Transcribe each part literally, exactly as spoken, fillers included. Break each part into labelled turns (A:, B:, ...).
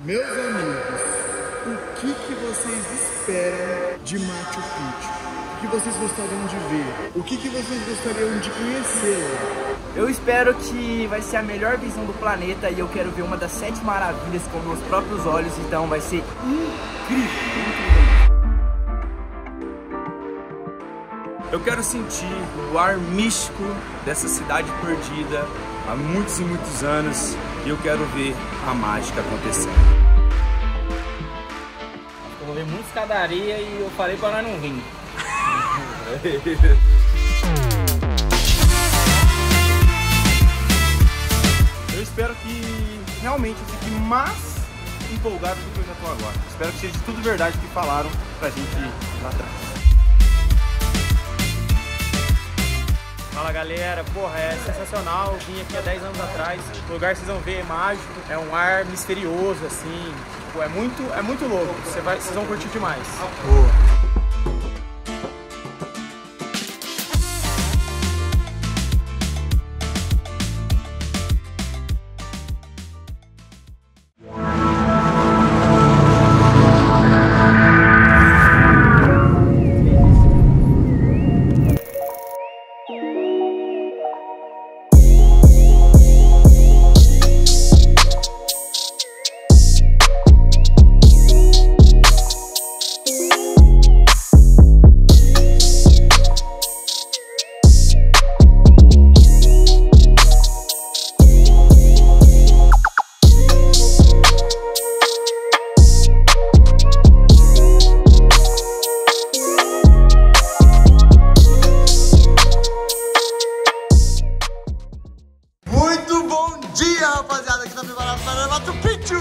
A: Meus amigos, o que, que vocês esperam de Machu Picchu? O que vocês gostariam de ver? O que, que vocês gostariam de conhecer lá?
B: Eu espero que vai ser a melhor visão do planeta e eu quero ver uma das sete maravilhas com meus próprios olhos, então vai ser incrível, incrível.
C: Eu quero sentir o ar místico dessa cidade perdida há muitos e muitos anos e eu quero ver a mágica acontecendo.
D: Eu vou ver muita escadaria e eu falei pra nós não vir.
C: Eu espero que realmente eu fique mais empolgado do que eu já tô agora. Espero que seja tudo verdade que falaram pra gente lá atrás.
D: Fala galera, porra, é sensacional, eu vim aqui há dez anos atrás, o lugar que vocês vão ver é mágico, é um ar misterioso assim, pô, é muito, é muito louco, Você vai, vocês vão curtir demais.
A: Boa. Rapaziada, aqui tá preparado para Machu Picchu!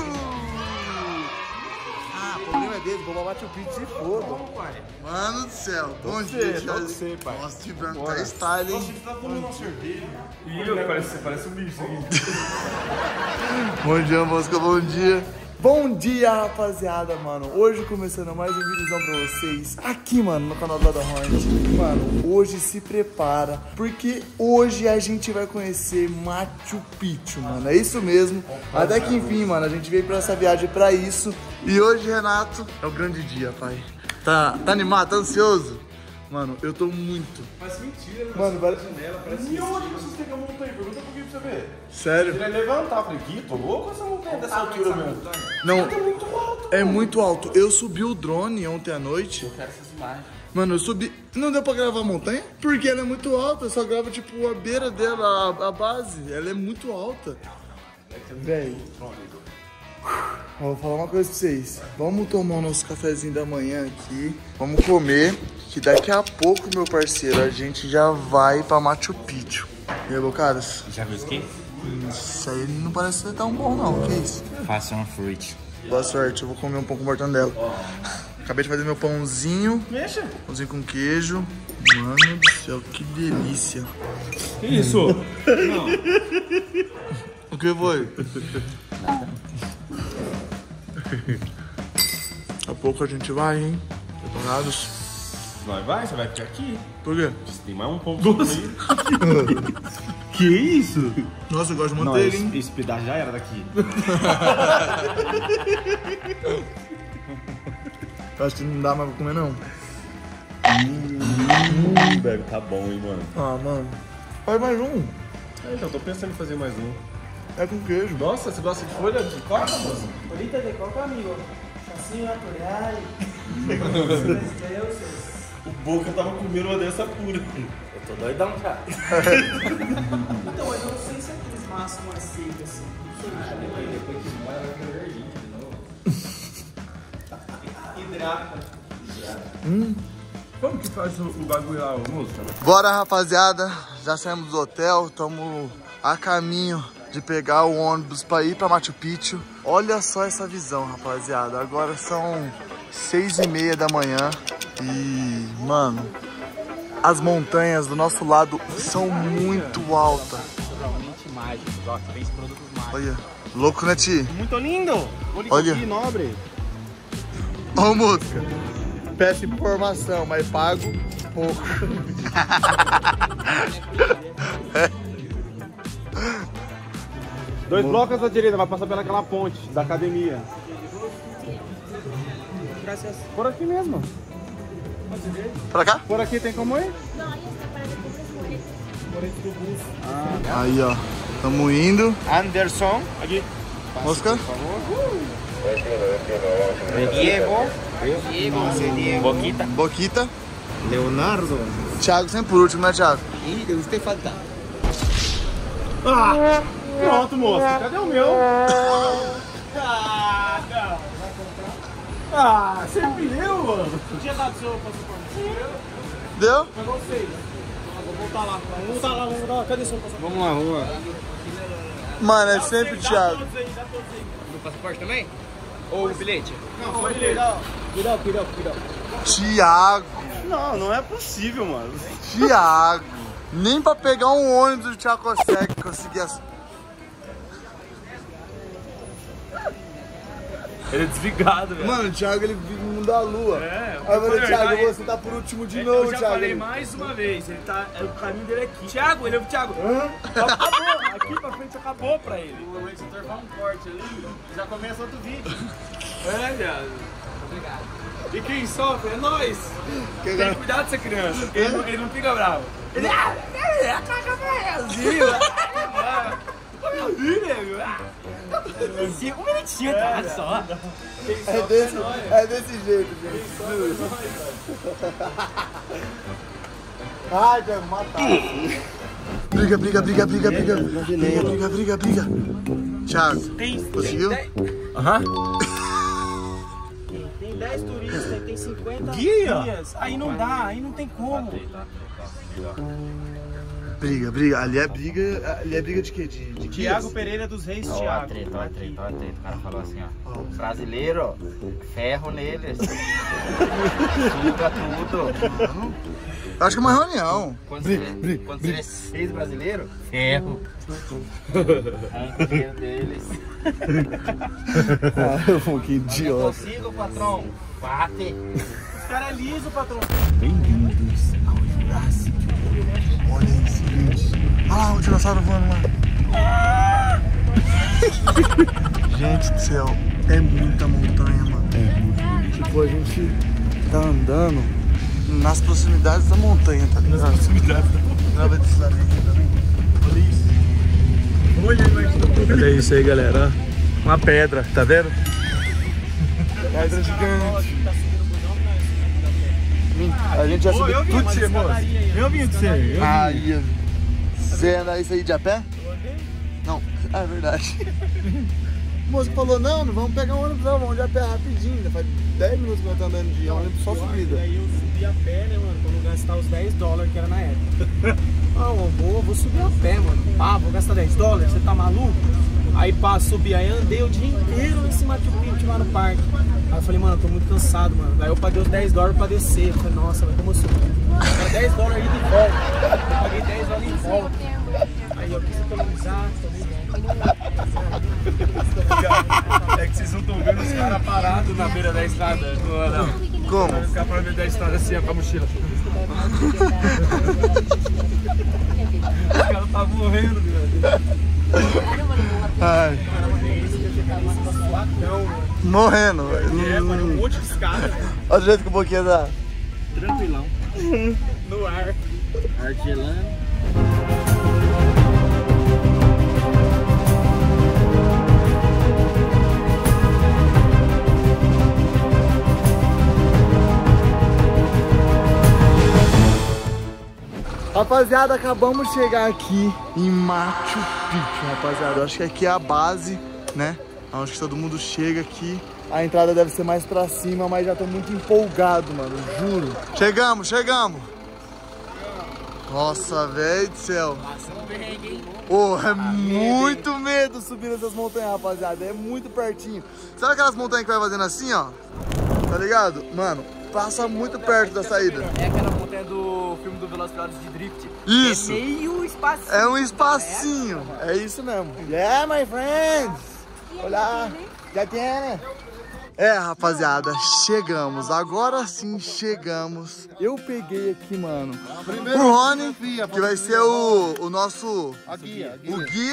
A: Ah, o problema é dele, vou pra Machu Picchu se for. Vamos, pai. Mano do céu, bom dia,
C: Não sei, pai.
A: Nossa, de branco tá style, hein?
C: Nossa, você tá tomando uma cerveja. Ih, eu, parece, parece um bicho aqui.
A: Bom dia, Mosca, bom dia. Bom dia, rapaziada, mano. Hoje começando mais um vídeozão pra vocês aqui, mano, no canal da Hornet. Mano, hoje se prepara, porque hoje a gente vai conhecer Machu Picchu, mano. É isso mesmo. Até que enfim, mano, a gente veio pra essa viagem pra isso. E hoje, Renato, é o grande dia, pai. Tá, tá animado? Tá ansioso? Mano, eu tô muito.
C: Parece mentira, né?
A: Mano, parece...
C: janela, parece e onde vocês têm a montanha? Pergunta por que pra você ver.
A: Sério?
C: Ele vai levantar. Eu falei, Gui, tô louco essa montanha dessa altura mesmo?
A: Não,
C: é muito alto.
A: É muito alto. Eu subi o drone ontem à noite.
D: Eu quero essas imagens.
A: Mano, eu subi... Não deu pra gravar a montanha? Porque ela é muito alta. Eu só gravo, tipo, a beira dela, a, a base. Ela é muito alta. Véi. Eu vou falar uma coisa pra vocês. Vamos tomar o nosso cafezinho da manhã aqui. Vamos comer. Que daqui a pouco, meu parceiro, a gente já vai pra Machu Picchu. E aí, caras?
D: Já viu isso aqui?
A: Isso aí não parece ser tão bom, não. Que isso?
D: Faça uma fruit.
A: Boa sorte. Eu vou comer um pão com mortandela. Acabei de fazer meu pãozinho.
C: Mexa.
A: Pãozinho com queijo. Mano do céu, que delícia.
C: Que isso? Não.
A: O que foi? Daqui a pouco a gente vai, hein? Preparados?
C: Vai, vai, você vai ficar aqui.
A: Por quê?
C: Você tem mais um pão pra comer. Que isso?
A: Nossa, eu gosto de manteiga, hein?
C: Esse pedaço já era daqui.
A: Eu acho que não dá mais pra comer, não.
C: Hum, velho, tá bom, hein, mano.
A: Ah, mano. Faz mais um.
C: É, então, tô pensando em fazer mais um.
A: É com queijo.
C: Nossa, você gosta de folha de coca, moça?
B: Ahorita de coca, amigo. Assim, natural.
C: O Boca tava comendo uma dessa pura.
D: Eu tô doidão já.
B: Então, mas eu não sei se é aqueles maços mais secos assim.
D: Depois que molha, vai ficar verdinho de novo.
B: Hidrata.
A: Hum.
C: Como que faz o, o bagulho lá, moço?
A: Bora, rapaziada. Já saímos do hotel. Estamos a caminho de pegar o ônibus pra ir pra Machu Picchu. Olha só essa visão, rapaziada. Agora são seis e meia da manhã. E, mano, as montanhas do nosso lado são muito altas.
D: Totalmente mágicos, ó, que vem produtos mágicos.
A: Olha, louco, né, Ti?
C: Muito lindo!
A: Olha.
C: Aqui, nobre.
A: Ô, música. Peço informação, mas pago pouco.
E: Dois blocos à direita, vai passar pelaquela ponte da academia.
D: Graças.
E: Por aqui mesmo.
A: Pra cá?
E: Por aqui tem como ir?
A: Ah. Aí, ó. Tamo indo.
B: Anderson.
D: Aqui.
A: Oscar.
B: Diego. Diego. Boquita.
A: Boquita.
E: Leonardo.
A: Thiago sempre por último, né, Thiago?
B: Ih, Deus tem falta.
E: Ah! Pronto, moço. Cadê o meu?
D: Ah, não.
E: Ah, sempre eu, mano.
D: Tinha dado seu passaporte.
A: Deu?
D: Pegou seis. Vou voltar lá. Vamos voltar lá, vamos voltar lá. Cadê seu passaporte?
E: Vamos lá, vamos lá.
A: Mano, é sempre o Thiago.
D: Dá todos aí, dá todos aí.
B: No passaporte também? Ou o bilhete?
D: Não, só cuidado. Cuidado, cuidado, cuidado.
A: Thiago.
E: Não, não é possível, mano.
A: Thiago. Nem pra pegar um ônibus o Thiago consegue conseguir as...
C: Ele é desligado, velho.
A: Mano, o Thiago, ele vive no mundo da lua.
C: É,
A: Aí eu falei,
C: eu
A: Thiago,
C: falei,
A: você tá por último de
C: É,
A: novo,
C: eu já
A: Thiago.
C: falei mais uma vez, ele tá, é, o caminho dele é aqui. Thiago, ele é o Thiago. Acabou, aqui pra frente acabou pra ele.
E: O editor vai um corte ali, já começa outro vídeo.
C: É, viado. Obrigado. E quem sofre é nós.
A: Que
C: Tem
A: gar-
C: cuidado dessa criança, porque ele, não- ele não fica bravo. Ele, ah, é, é, caga velhozinho. Meu filho, nego. Ah.
B: Um minutinho, tá? Só.
A: É desse, é desse jeito, gente. Ai, Thiago, matar. Briga, briga, briga, briga, briga. Briga, briga, briga, briga. Thiago, conseguiu?
C: Aham.
D: Tem dez turistas, tem cinquenta
C: Guia?
D: guias. Aí não dá, aí não tem como.
A: Briga, briga. Ali é briga. Ali é briga de quê? De, de
D: Tiago
A: guias?
D: Pereira dos Reis,
B: Ó, a
D: Thiago.
B: treta, ó, a treta, ó, a treta. O cara falou assim, ó. Brasileiro, ferro neles. Suga tudo.
A: Eu acho que é uma reunião.
B: Quando
A: Briga,
B: você,
A: briga,
B: quando
A: briga.
B: você é seis brasileiro, ferro. Arranca o dinheiro deles.
A: Ah, que
B: Eu
A: idiota.
B: consigo, patrão. Bate.
D: Os caras é liso, patrão.
A: Bem-vindos ao Jurassic. Olha aí, seguinte. Olha lá o dinossauro voando lá. Gente do céu, é muita montanha, mano. É muito. Tipo, a gente tá andando nas proximidades da montanha, tá ligado? Nas proximidades da montanha. Grava desse lado aqui também. Olha isso. Olha aí,
C: Olha isso aí, galera. Uma pedra, tá vendo?
A: pedra gigante. A gente já subiu
D: eu vi
A: tudo
D: uma
A: isso, moço.
D: escadaria aí.
E: Eu vim de você.
A: Aí, você anda isso aí de a pé? Não, é verdade. O moço falou, não, não vamos pegar um ônibus não, vamos de a pé rapidinho. Já faz dez minutos que nós estamos andando de ônibus, só subida.
D: Aí eu subi a pé, né, mano, pra não gastar os dez dólares que era na época. Ah, mano, vou, vou subir a pé, mano. Ah, vou gastar dez dólares, você tá maluco? Aí pá, subi, aí andei o dia inteiro em cima de um pinto lá no parque. Aí eu falei, mano, eu tô muito cansado, mano. Aí eu paguei os dez dólares pra descer. Eu falei, nossa, mas como eu subi? Era dez dólares ida e volta. Eu paguei dez dólares em volta. Aí eu quis economizar, tomei
C: É que vocês não estão vendo os caras parados na beira da estrada. Não, não.
A: Como?
C: Ficar pra beira da estrada assim, ó, com a mochila. Os caras tá morrendo, velho.
A: Ai, morrendo.
D: É, mano, um monte de escada, velho.
A: Olha o jeito que o Boquinha dá.
D: Tranquilão. No ar.
B: Argelano.
A: Rapaziada, acabamos de chegar aqui em Machu Picchu, rapaziada. Eu acho que aqui é a base, né? Acho que todo mundo chega aqui. A entrada deve ser mais pra cima, mas já tô muito empolgado, mano, juro. Chegamos, chegamos. Nossa, velho do céu. Oh, é muito medo subir essas montanhas, rapaziada. É muito pertinho. Sabe aquelas montanhas que vai fazendo assim, ó? Tá ligado? Mano, passa muito perto da saída.
B: É aquela montanha do filme do Velozes e Furiosos de Drift.
A: Isso.
B: É meio espacinho.
A: É um espacinho. É isso mesmo. Yeah, my friends. Olá. Já tem, né? É, rapaziada, chegamos. Agora sim chegamos. Eu peguei aqui, mano, o Rony, que vai ser o, o nosso
E: A guia, a
A: o guia,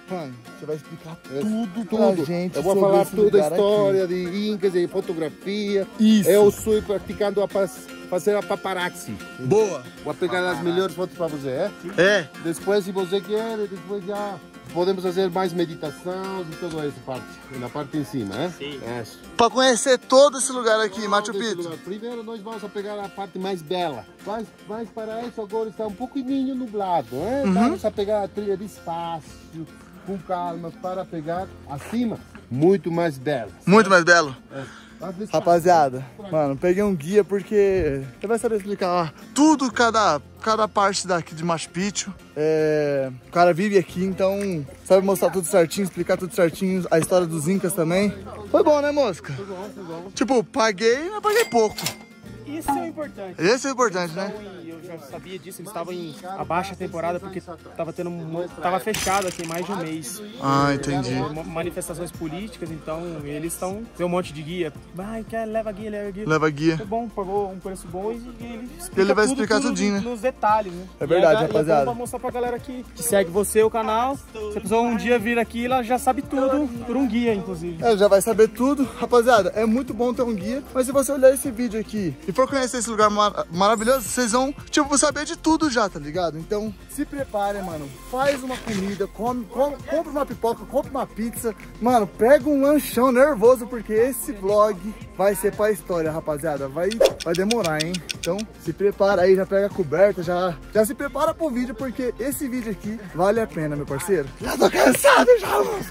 A: Mano, você vai explicar
F: É,
A: tudo,
F: tudo.
A: pra gente.
F: Eu vou
A: sobre
F: falar
A: esse
F: toda a
A: lugar
F: história
A: aqui.
F: de Incas e fotografia.
A: Isso.
F: Eu estou praticando a pas- fazer a paparazzi.
A: Boa.
F: Vou pegar as melhores fotos para você, é?
A: É.
F: Depois, se você quer, depois já podemos fazer mais meditação e toda essa parte, na parte em cima, é?
D: Sim.
F: É.
A: Pra conhecer todo esse lugar aqui, Machu
F: Todo esse
A: Picchu.
F: lugar. Primeiro nós vamos a pegar a parte mais bela. Mas, mas para isso agora está um pouquinho nublado, é?
A: Uhum.
F: Vamos a pegar a trilha despacio, com calma, para pegar acima, muito mais bela.
A: Muito mais belo.
F: Mas despacio.
A: Rapaziada, mano, peguei um guia porque você vai saber explicar ó, tudo, cada, cada parte daqui de Machu Picchu. É, o cara vive aqui, então sabe mostrar tudo certinho, explicar tudo certinho, a história dos Incas também. Foi bom, né, Mosca?
F: Foi bom, foi bom.
A: Tipo, paguei, mas paguei pouco.
D: Isso é importante.
A: Esse é importante, né?
D: E eu já sabia disso, eles estavam em a baixa temporada porque tava tendo um, tava fechado aqui mais de um mês.
A: Ah, entendi.
D: Ma- Manifestações políticas, então eles estão tem um monte de guia. Vai, quer leva guia, leva guia.
A: Leva guia.
D: Foi bom, pagou um preço bom e ele explica
A: Ele vai
D: tudo,
A: explicar
D: tudo
A: tudinho, né?
D: nos detalhes, né?
A: É verdade,
D: E é-
A: rapaziada.
D: E é bom pra mostrar pra galera que, que segue você, o canal. Se a pessoa um dia vir aqui, ela já sabe tudo por um guia, inclusive.
A: É, já vai saber tudo. Rapaziada, é muito bom ter um guia, mas se você olhar esse vídeo aqui e for conhecer esse lugar mar maravilhoso, vocês vão, tipo, saber de tudo já, tá ligado? Então, se preparem, mano. Faz uma comida, come, come, compra uma pipoca, compra uma pizza. Mano, pega um lanchão nervoso, porque esse vlog vai ser pra história, rapaziada. Vai, vai demorar, hein? Então, se prepara aí, já pega a coberta, já, já se prepara pro vídeo, porque esse vídeo aqui vale a pena, meu parceiro. Já tô cansado já, mano.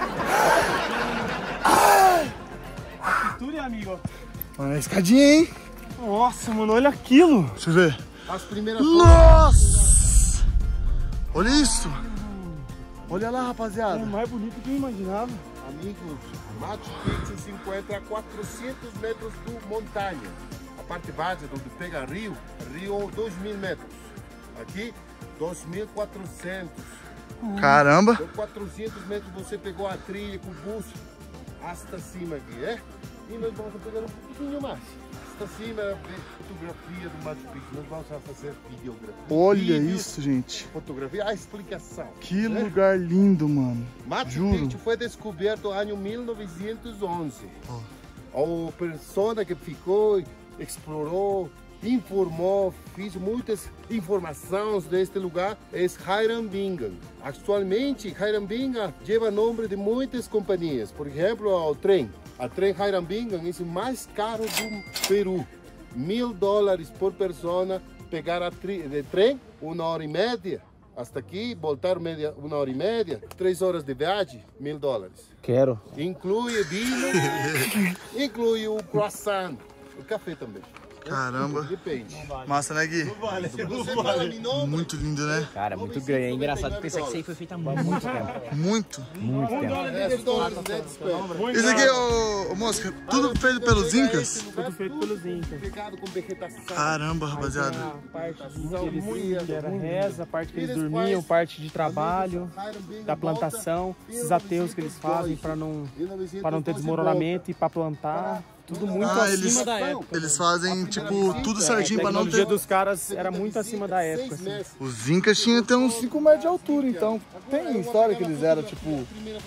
D: Tudo, amigo.
A: Mano, é escadinha, hein?
D: Nossa, mano, olha aquilo.
A: Deixa eu ver.
F: As primeiras fotos.
A: Nossa! Olha isso! Olha lá,
D: É
A: rapaziada.
D: mais bonito que eu imaginava.
F: Amigos, Machu Picchu se encontra a quatrocentos metros de montanha. A parte baixa, onde pega rio, rio dois mil metros. Aqui, dois mil e quatrocentos.
A: Caramba!
F: Com quatrocentos metros você pegou a trilha com o bus hasta cima aqui, é? E nós vamos pegar um pouquinho mais. Hasta cima é a fotografia do Machu Picchu. Nós vamos fazer videografia.
A: Olha
F: vídeo,
A: isso, gente.
F: Fotografia, a explicação.
A: Que
F: né?
A: lugar lindo, mano.
F: Machu
A: Juro.
F: Picchu foi descoberto no ano mil novecentos e onze. A pessoa que ficou, explorou, informou, fez muitas informações deste lugar é Hiram Bingham. Atualmente, Hiram Bingham leva nome de muitas companhias. Por exemplo, o trem. A trem Hiram Bingham é o mais caro do Peru. Mil dólares por pessoa pegar a de trem, uma hora e média. Hasta aqui, voltar media, uma hora e média, três horas de viagem, mil dólares.
D: Quero.
F: Inclui vinho, inclui o croissant, o café também.
A: Caramba.
F: Depende.
A: Massa, né, Gui?
F: Você fala meu nome?
A: Muito lindo, né?
B: Cara, muito grande. É engraçado pensar que isso aí foi feito há muito tempo.
A: Muito.
B: Muito tempo.
F: É, dólares, né, desconto.
A: Isso aqui, ô, ô Mosca, tudo feito pelos Incas?
D: Tudo feito pelos Incas.
F: Pegado com vegetação.
A: Caramba, rapaziada.
D: A parte de que eles que era reza, a parte que eles dormiam, parte de trabalho, da plantação, esses ateus que eles fazem para não, para não ter desmoronamento e para plantar. Tudo muito
A: Ah,
D: acima
A: eles,
D: da época.
A: eles fazem, tipo, tudo
D: A
A: certinho pra não
D: tecnologia
A: ter...
D: dos caras era muito acima da época. Assim.
A: Os Incas tinham até uns cinco metros de altura, então tem história que eles eram, tipo,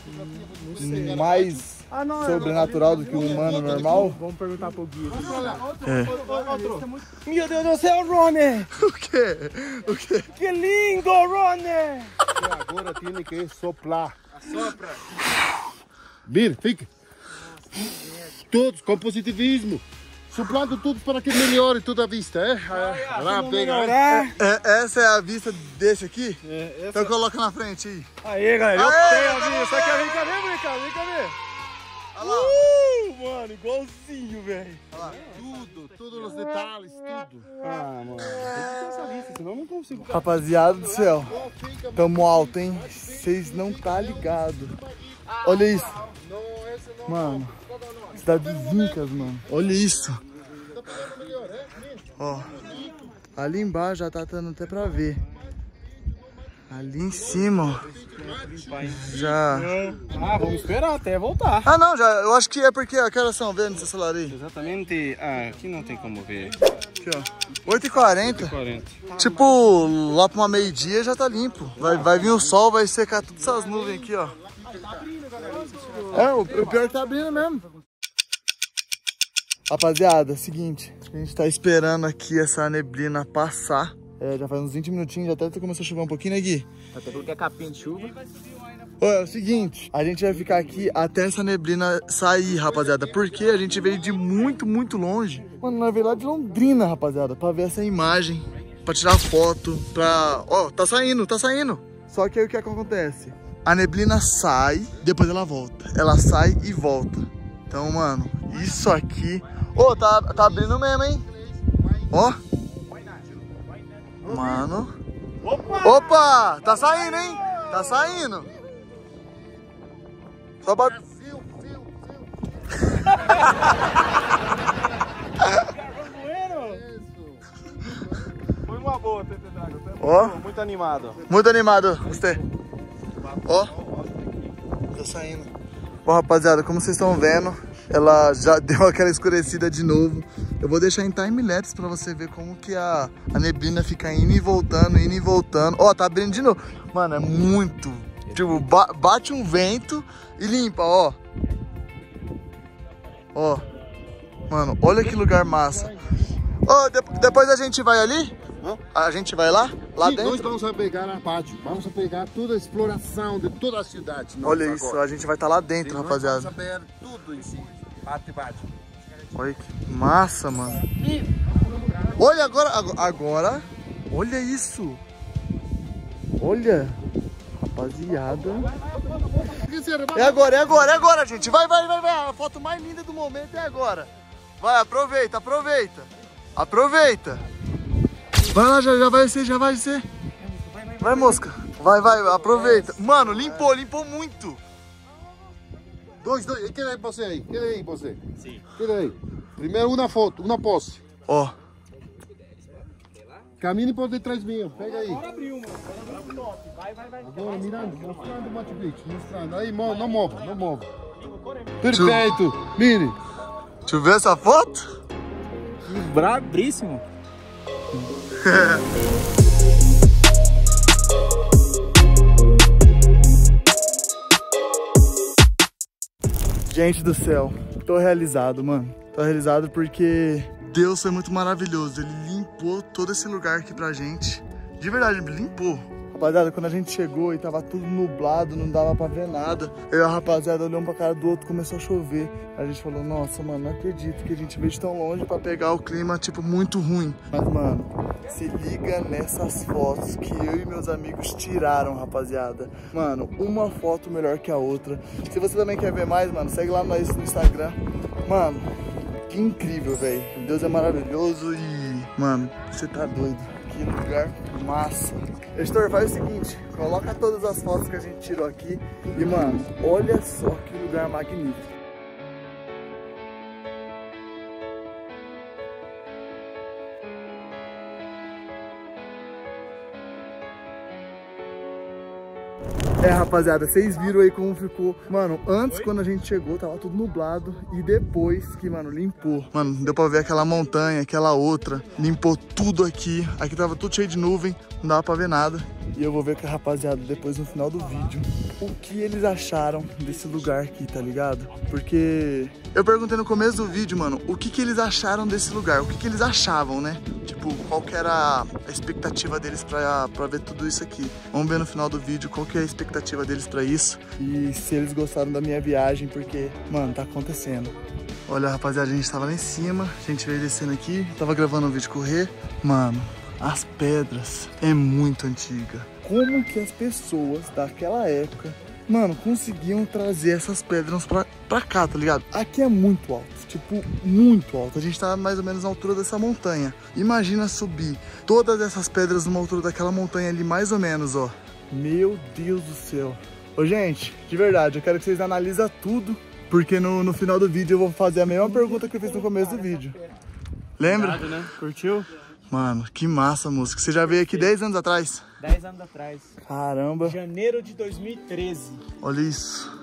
A: mais
D: Ah, não,
A: sobrenatural do que o humano normal.
D: Vamos perguntar pro guia.
A: É.
D: Meu Deus do céu, Rony!
A: O quê? O quê?
D: Que lindo, Rony!
F: Agora tem que soprar. Sopra. Vir, fica. Todos com positivismo. Soprando tudo para que melhore toda a vista, é? Ah, lá, pega.
A: É, essa é a vista desse aqui? Então coloca na frente aí.
D: Aí, galera, eu
A: Aê,
D: tenho a
A: galera!
D: minha. Só que vem cá, vem cá, vem cá ver.
A: Olha lá.
D: Uh, mano, igualzinho, velho.
F: Tudo, todos os detalhes, tudo.
D: Ah, mano, tem que ter essa vista, senão eu não consigo.
A: Rapaziada do céu, tamo alto, hein? Vocês não tá ligado. Olha isso. Mano, cidade dos Incas, mano. Olha isso. Ó, ali embaixo já tá dando até pra ver. Ali em cima, ó. Já...
D: Ah, vamos esperar até voltar.
A: Ah, não, já. Eu acho que é porque... Que horas são? Vê no seu celular aí.
E: Exatamente. Ah, aqui não tem como ver.
A: Aqui, ó. oito e quarenta. Tipo, lá pra uma meio-dia já tá limpo. Vai, vai vir o sol, vai secar todas essas nuvens aqui, ó. É, o, o pior que tá abrindo mesmo. Rapaziada, seguinte. A gente tá esperando aqui essa neblina passar. É, já faz uns vinte minutinhos, já até começou a chover um pouquinho, né, Gui?
B: Até coloquei a capinha de chuva.
A: Ô, é o seguinte, a gente vai ficar aqui até essa neblina sair, rapaziada. Porque a gente veio de muito, muito longe. Mano, nós veio lá de Londrina, rapaziada, pra ver essa imagem, pra tirar foto, pra... Ó, tá saindo, tá saindo. Só que aí o que, é que acontece? A neblina sai, depois ela volta. Ela sai e volta. Então, mano, isso aqui... Ô, tá, tá abrindo mesmo, hein? Ó. Mano. Opa! Opa! Tá saindo, hein? Tá saindo. Só bate...
E: Foi uma boa ter trago.
A: Ó.
E: Muito animado.
A: Muito animado, você. Ó. Tá saindo. Bom, rapaziada, como vocês estão vendo, ela já deu aquela escurecida de novo. Eu vou deixar em time-lapse pra você ver como que a, a neblina fica indo e voltando, indo e voltando. Ó, tá abrindo de novo. Mano, é muito... Tipo, ba bate um vento e limpa, ó. Ó. Mano, olha que lugar massa. Ó, de depois a gente vai ali?
F: Hã?
A: A gente vai lá? Lá
F: Sim,
A: dentro?
F: nós vamos a pegar a pátio. Vamos a pegar toda a exploração de toda a cidade.
A: Olha isso,
F: agora.
A: a gente vai estar tá lá dentro,
F: Sim,
A: rapaziada.
F: nós vamos saber tudo em si. Pátio, pátio.
A: Olha que massa, mano. Olha agora, agora, olha isso. Olha, rapaziada. É agora, é agora, é agora, gente. Vai, vai, vai, vai. A foto mais linda do momento é agora. Vai, aproveita, aproveita. Aproveita. Vai lá, já, já vai ser, já vai ser. Vai, mosca. Vai, vai, aproveita. Mano, limpou, limpou muito.
F: Dois, dois. Quem é você aí? Quem é aí você? Sim. Quem é aí? Primeiro uma foto, uma pose.
A: Ó.
F: Camine por detrás meu. Pega aí.
D: Agora abriu, mano. Vai, vai, vai.
F: Agora mirando, mostrando o Machu Picchu, mostrando. Aí, não mova, não mova. Perfeito. Mire.
A: Deixa eu ver essa foto.
B: Brabríssimo.
A: Gente do céu, tô realizado, mano. Tô realizado porque Deus foi muito maravilhoso. Ele limpou todo esse lugar aqui pra gente. De verdade, ele limpou. Rapaziada, quando a gente chegou e tava tudo nublado, não dava pra ver nada. Eu e a rapaziada olhamos pra cara do outro, começou a chover. A gente falou, nossa, mano, não acredito que a gente veio de tão longe pra pegar o clima, tipo, muito ruim. Mas, mano, se liga nessas fotos que eu e meus amigos tiraram, rapaziada. Mano, uma foto melhor que a outra. Se você também quer ver mais, mano, segue lá nós no Instagram. Mano, que incrível, velho. Deus é maravilhoso e, mano, você tá doido. Que lugar massa. Editor, faz o seguinte, coloca todas as fotos que a gente tirou aqui e, mano, olha só que lugar magnífico. É, rapaziada, vocês viram aí como ficou. Mano, antes, quando a gente chegou, tava tudo nublado. E depois que, mano, limpou. Mano, deu pra ver aquela montanha, aquela outra. Limpou tudo aqui. Aqui tava tudo cheio de nuvem, não dava pra ver nada. E eu vou ver com a rapaziada depois no final do vídeo o que eles acharam desse lugar aqui, tá ligado? Porque eu perguntei no começo do vídeo, mano, o que que eles acharam desse lugar? O que que eles achavam, né? Tipo, qual que era a expectativa deles pra, pra ver tudo isso aqui. Vamos ver no final do vídeo qual que é a expectativa deles pra isso. E se eles gostaram da minha viagem, porque, mano, tá acontecendo. Olha, rapaziada, a gente tava lá em cima, a gente veio descendo aqui, tava gravando um vídeo correr. Mano, as pedras é muito antiga. Como que as pessoas daquela época, mano, conseguiam trazer essas pedras pra, pra cá, tá ligado? Aqui é muito alto, tipo, muito alto. A gente tá mais ou menos na altura dessa montanha. Imagina subir todas essas pedras numa altura daquela montanha ali, mais ou menos, ó. Meu Deus do céu. Ô, gente, de verdade, eu quero que vocês analisem tudo, porque no, no final do vídeo eu vou fazer a mesma pergunta que eu fiz no começo do vídeo. Lembra?
D: Verdade, né? Curtiu?
A: Mano, que massa, música. Você já veio aqui dez anos atrás?
D: dez anos atrás.
A: Caramba.
D: Janeiro de dois mil e treze.
A: Olha isso.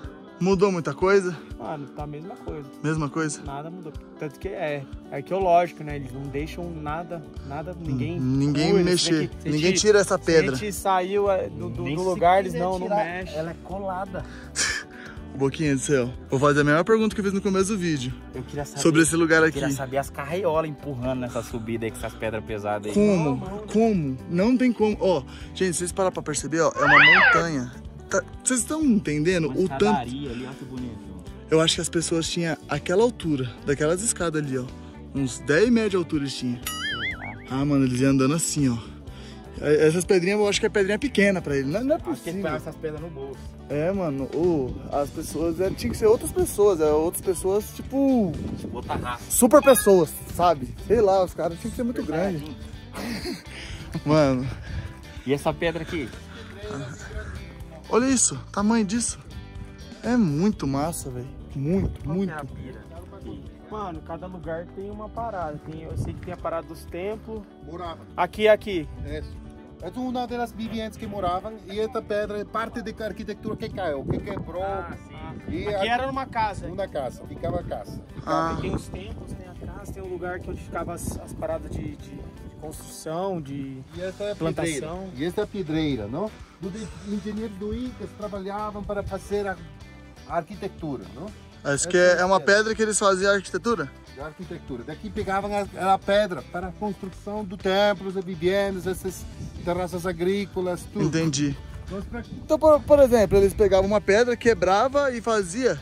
A: Mudou muita coisa?
D: Mano, tá a mesma coisa.
A: Mesma coisa?
D: Nada mudou. Tanto que é arqueológico, né? Eles não deixam nada, nada, ninguém...
A: Ninguém
D: cuida.
A: mexer,
D: Se
A: ninguém
D: te,
A: tira essa pedra.
D: Se a gente saiu é, do, do, do lugar, eles não, não mexem.
B: Ela é colada.
A: Boquinha do céu. Vou fazer a mesma pergunta que eu fiz no começo do vídeo.
B: Eu queria saber,
A: sobre esse lugar
B: eu
A: aqui.
B: queria saber as carreiolas empurrando nessa subida aí com essas pedras pesadas aí.
A: Como? Como? Não tem como. Ó, gente, vocês parar pra perceber, ó, é uma montanha. Tá, vocês estão entendendo
B: Uma
A: o tanto?
B: ali, olha que bonito.
A: Eu acho que as pessoas tinham aquela altura, daquelas escadas ali, ó. Uns dez metros de altura eles tinham. Ah, mano, eles iam andando assim, ó. Essas pedrinhas, eu acho que é pedrinha pequena pra ele. Não, não é possível.
E: Acho que ele pega essas pedras no bolso.
A: É, mano, oh, as pessoas, é, tinha que ser outras pessoas, é, outras pessoas, tipo,
B: Outra raça.
A: super pessoas, sabe? Sei lá, os caras tinham que ser muito grandes. Mano.
B: E essa pedra aqui?
A: Olha isso, tamanho disso. É muito massa, velho. Muito,
B: Qual
A: muito.
B: que é a pira?
D: Mano, cada lugar tem uma parada. Tem, eu sei que tem a parada dos templos.
F: Moravam.
D: Aqui, aqui.
F: Isso. É uma das viviendas que moravam e essa pedra é parte da arquitetura que caiu, que quebrou.
B: Ah, sim.
F: E
D: Aqui
F: a-
D: era numa casa.
F: uma casa, ficava a casa.
A: Ah,
D: Tem os templos, tem a casa, tem um lugar que onde ficava as, as paradas de, de, de construção, de...
F: E essa é a
D: Plantação.
F: pedreira. E essa é a pedreira, não? Os engenheiros do Incas trabalhavam para fazer a a arquitetura, não?
A: acho que é, é uma pedra que eles faziam a arquitetura?
F: Da arquitetura. Daqui pegavam a, a pedra para a construção do templos, as viviendas, essas terraças agrícolas, tudo.
A: Entendi.
F: Então, para
A: Então, por, por exemplo, eles pegavam uma pedra, quebrava e fazia.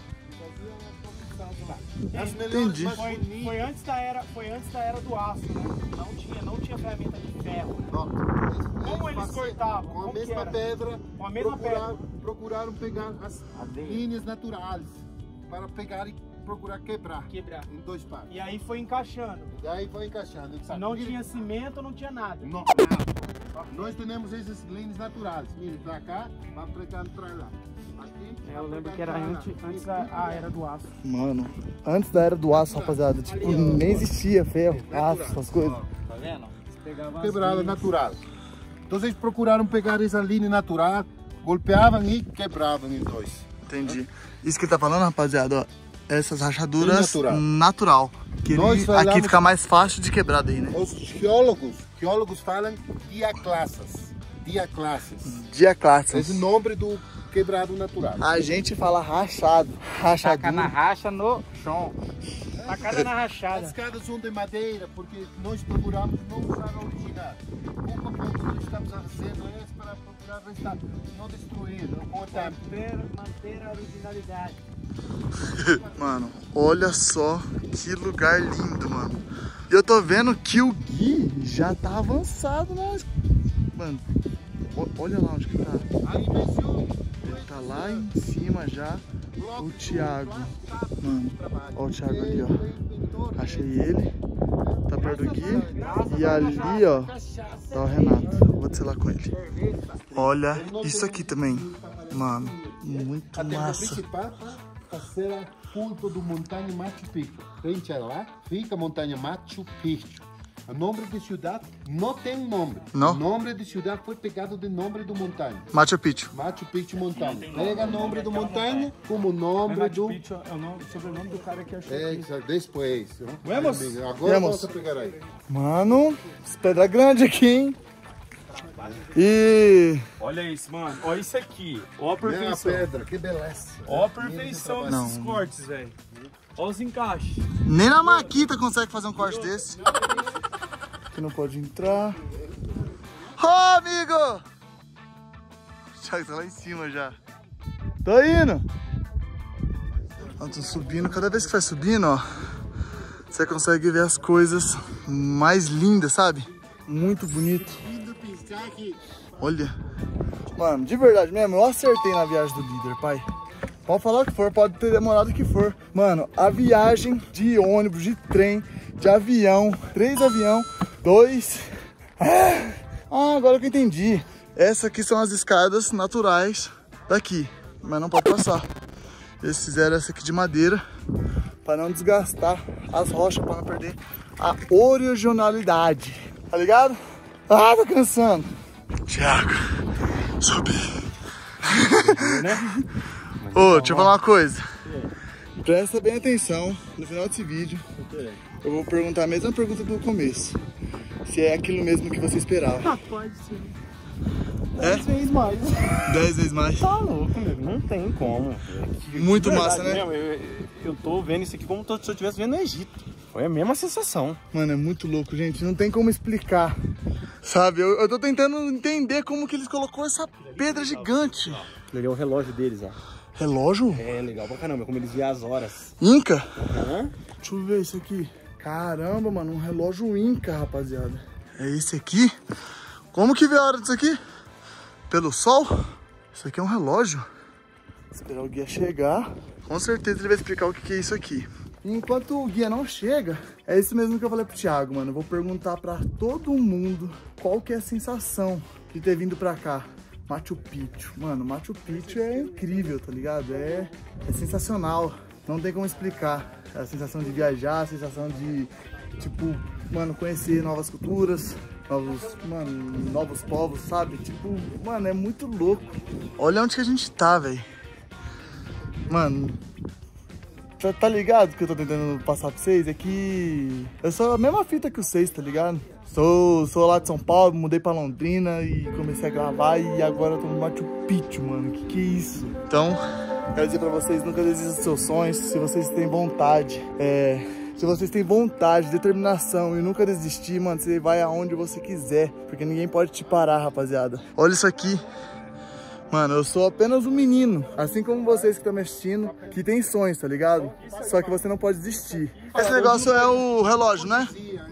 F: as melhores
A: Entendi.
D: Foi, foi, antes da era, foi antes da era do aço, né? Não tinha, não tinha ferramenta de ferro. Né?
F: Não,
D: Como eles cortavam?
F: Com a
D: Como que
F: mesma
D: era?
F: pedra,
D: Com a mesma
F: procuraram, procuraram pegar as
B: Adeia.
F: linhas naturais para pegar e procurar quebrar
D: Quebrar.
F: em dois partes.
D: E aí foi encaixando.
F: E aí foi encaixando. sabe?
D: Não
F: Mire-
D: tinha cimento, não tinha nada.
F: Não, nada. Nós temos essas linhas naturais. Mire, para cá, vai para cá, para lá. Aqui,
D: É, eu lembro
F: vai
D: que era
F: pra cá,
D: antes,
F: lá.
D: antes da a era do aço.
A: Mano, antes da era do aço, rapaziada, tipo, nem existia ferro, aço, essas coisas.
B: Tá vendo?
D: Pegava as
F: Quebrada
D: linhas.
F: natural. Então eles procuraram pegar essa linha natural, golpeavam e quebravam em dois.
A: Entendi. Isso que ele tá falando, rapaziada, ó, essas rachaduras
F: Natural.
A: natural. Que
F: Nós
A: ele-
F: falamos-
A: aqui fica mais fácil de quebrar daí, né?
F: Os geólogos, geólogos falam diaclassas. Diaclassas.
A: Diaclassas.
F: Esse é o nome do quebrado natural.
A: A gente fala rachado,
B: Taca na
A: rachadura.
B: racha no chão.
D: Tacada na
F: As
D: rachada.
F: escadas são de madeira porque nós procuramos não usar a original. Pouco a pouco nós estamos fazendo isso para procurar restar, não destruir, não com o tempo.
D: Manter, manter a originalidade.
A: Mano, olha só que lugar lindo, mano. E eu tô vendo que o Gui já tá avançado nas... Mano, o- olha lá onde que tá.
F: A dimensão
A: Ele tá lá em cima já. O Thiago. Mano, ó o Thiago ali, ó. Achei ele. Tá perto do Gui. E ali, ó, tá o Renato. Vou descer com ele. Olha isso aqui também. Mano, muito
F: a tenda
A: massa.
F: principal para fazer a culto do montanha Machu Picchu. Frente a lá fica a montanha Machu Picchu. O nome de cidade não tem nome.
A: Não?
F: O nome de cidade foi pegado do nome do montanha.
A: Machu Picchu.
F: Machu Picchu montanha. Pega o nome do montanha como nome do...
D: é o nome, sobrenome do cara que achou.
F: É, depois.
D: Vamos?
F: Agora
A: Vamos.
F: vamos pegar aí.
A: Mano, essa pedra grande aqui, hein? E...
C: Olha isso, mano. Olha isso aqui. Ó a
F: Minha
C: perfeição.
F: pedra, que beleza.
C: Ó a perfeição
A: Não.
C: desses cortes, velho. Ó os encaixes.
A: Nem na Maquita consegue fazer um corte desse. Que não pode entrar. Ô, amigo! O Thiago tá lá em cima já. Tô indo. Ó, tô subindo. Cada vez que vai subindo, ó, você consegue ver as coisas mais lindas, sabe? Muito bonito. Olha. Mano, de verdade mesmo, eu acertei na viagem do líder, pai. Pode falar o que for, pode ter demorado o que for. Mano, a viagem de ônibus, de trem, de avião, três avião, dois... Ah, agora que eu entendi. Essas aqui são as escadas naturais daqui, mas não pode passar. Eles fizeram essa aqui de madeira para não desgastar as rochas, para não perder a originalidade. Tá ligado? Ah, tô cansando. Thiago, subi. Ô, deixa eu falar uma coisa. Presta bem atenção no final desse vídeo. Eu vou perguntar a mesma pergunta do começo. Se é aquilo mesmo que você esperava.
D: Ah, pode ser.
A: É?
D: Dez vezes mais.
A: Dez vezes mais.
D: Tá louco, nego. Não tem como.
A: Muito
D: De
A: massa,
D: verdade
A: né?
D: mesmo, eu, eu tô vendo isso aqui como se eu estivesse vendo no Egito. Foi a mesma sensação.
A: Mano, é muito louco, gente. Não tem como explicar. Sabe? Eu, eu tô tentando entender como que eles colocou essa pedra gigante.
D: Legal o relógio deles, ó.
A: Relógio?
D: É legal pra caramba, como eles viam as horas.
A: Inca?
D: Aham.
A: Deixa eu ver isso aqui. Caramba, mano, um relógio Inca, rapaziada. É esse aqui? Como que vê a hora disso aqui? Pelo sol? Isso aqui é um relógio. Esperar o guia chegar. Com certeza ele vai explicar o que que é isso aqui. E enquanto o guia não chega, é isso mesmo que eu falei pro Thiago, mano. Eu vou perguntar pra todo mundo qual que é a sensação de ter vindo pra cá. Machu Picchu. Mano, Machu Picchu é incrível, tá ligado? É, é sensacional. Não tem como explicar. A sensação de viajar, a sensação de, tipo, mano, conhecer novas culturas, novos, mano, novos povos, sabe? Tipo, mano, é muito louco. Olha onde que a gente tá, velho. Mano, tá, tá ligado que eu tô tentando passar pra vocês? É que eu sou a mesma fita que vocês, tá ligado? Sou, sou lá de São Paulo, mudei pra Londrina e comecei a gravar e agora eu tô no Machu Picchu, mano. Que que é isso? Então, quero dizer pra vocês, nunca desistam dos seus sonhos, se vocês têm vontade, é... Se vocês têm vontade, determinação e nunca desistir, mano, você vai aonde você quiser, porque ninguém pode te parar, rapaziada. Olha isso aqui. Mano, eu sou apenas um menino, assim como vocês que estão me assistindo, que tem sonhos, tá ligado? Só que você não pode desistir. Esse negócio é o relógio, né?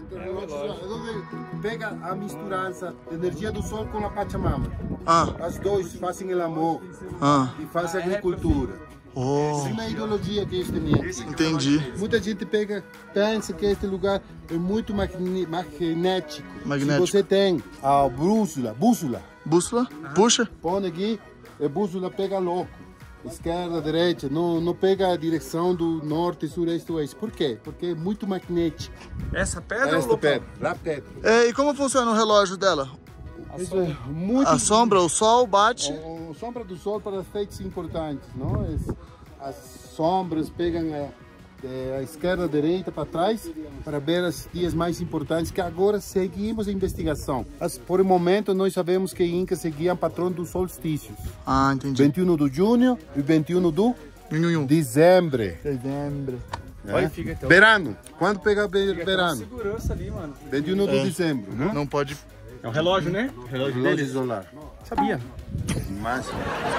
F: Pega a misturança da energia do sol com a Pachamama.
A: Ah.
F: As dois fazem o amor
A: Ah.
F: e fazem a agricultura.
A: Oh.
F: Essa é a ideologia que este tem.
A: Entendi.
F: Muita gente pega, pensa que este lugar é muito magne- magnético.
A: Magnético.
F: Se você tem a bússola, bússola,
A: Bússola, puxa.
F: põe aqui, a bússola pega louco. Esquerda, direita, não, não pega a direção do norte, sul, este, oeste. Por quê? Porque é muito magnético.
C: Essa pedra
F: Esta
C: ou
F: pedra, a pedra.
A: É, e como funciona o relógio dela?
F: Isso é muito
A: A sombra, o sol bate.
F: A sombra do sol para efeitos importantes, não? As, as sombras pegam a, a esquerda, a direita, para trás, para ver os dias mais importantes, que agora seguimos a investigação. Mas, por o momento, nós sabemos que Inca seguia o patrão dos solstícios.
A: Ah, entendi.
F: vinte e um de junho e vinte e um de
A: Nhunhun.
F: dezembro.
A: Dezembro.
C: Olha, fica então.
F: Verano. Quando pega ver- verano?
C: Segurança ali, mano.
F: vinte e um de dezembro. Não?
A: Não pode.
D: É um relógio, né? O relógio
F: Relógio
D: deles.
F: solar.
D: Sabia.
F: Máximo.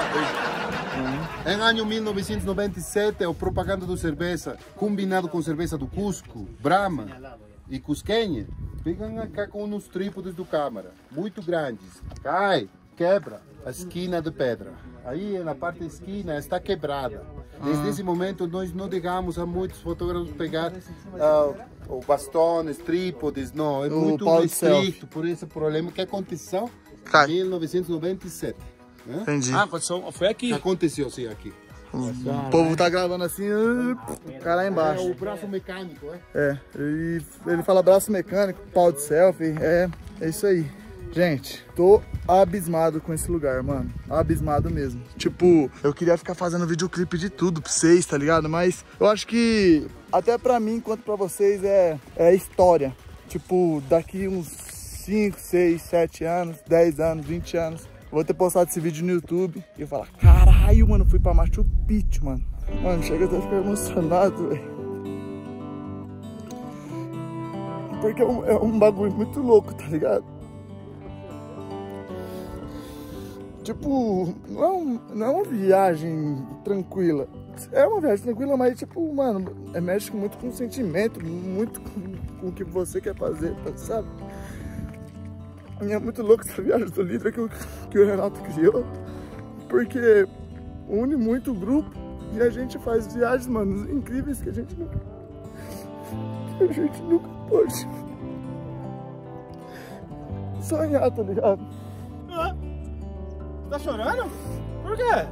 F: Em ano mil novecentos e noventa e sete, a propaganda do cerveja, combinado com cerveja do Cusco, Brahma e Cusquenha, pegam cá com uns trípodes do câmara, muito grandes. Cai, quebra a esquina de pedra. Aí na parte da esquina está quebrada. Desde esse momento nós não deixamos a muitos fotógrafos pegar uh, o bastões, trípodes, não, é
A: O
F: muito
A: pau de
F: restrito por esse problema que aconteceu
A: Cai.
F: em mil novecentos e noventa e sete. Né?
A: Entendi.
D: Ah, aconteceu, foi aqui.
F: Que aconteceu sim aqui.
A: O povo tá gravando assim, uh, o cara lá
F: É
A: embaixo.
F: o braço mecânico, é?
A: É, e ele fala braço mecânico, pau de selfie, é, é isso aí. Gente, tô abismado com esse lugar, mano. Abismado mesmo. Tipo, eu queria ficar fazendo videoclipe de tudo pra vocês, tá ligado? Mas eu acho que até pra mim, quanto pra vocês, é, é história. Tipo, daqui uns cinco, seis, sete anos, dez anos, vinte anos, eu vou ter postado esse vídeo no YouTube e eu falar, caralho, mano, fui pra Machu Picchu, mano. Mano, chega até a ficar emocionado, velho. Porque é um, é um bagulho muito louco, tá ligado? Tipo, não é, um, não é uma viagem tranquila. É uma viagem tranquila, mas tipo, mano, é, mexe muito com o sentimento, muito com, com o que você quer fazer, sabe? E é muito louco essa viagem do Lidra que, o- que o Renato criou, porque une muito o grupo e a gente faz viagens, mano, incríveis que a gente nunca, que a gente nunca pode sonhar, tá ligado?
D: Tá chorando? Por quê?